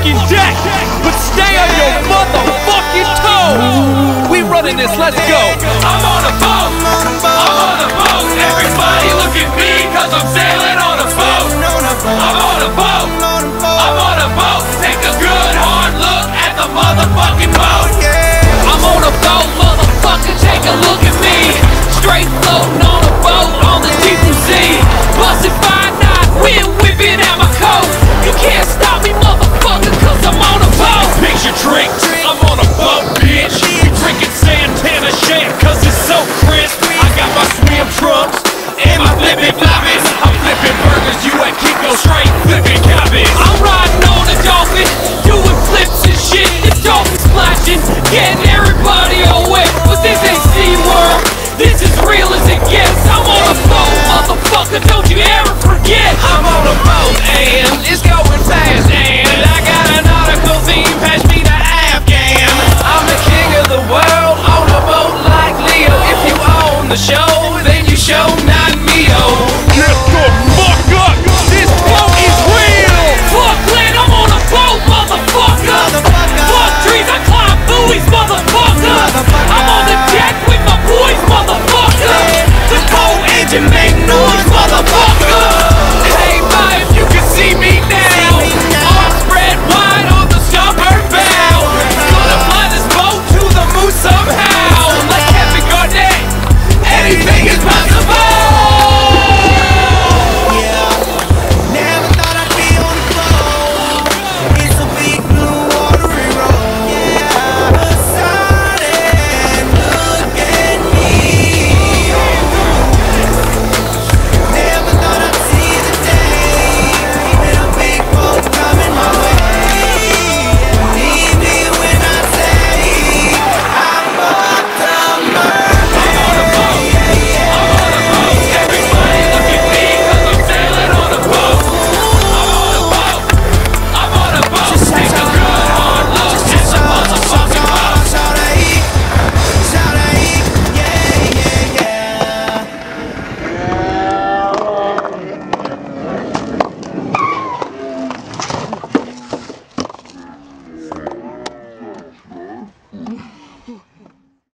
fucking deck, but stay on your motherfucking toes. We running this, let's go. I'm on a boat, I'm on a boat. Everybody look at me, cause I'm sailing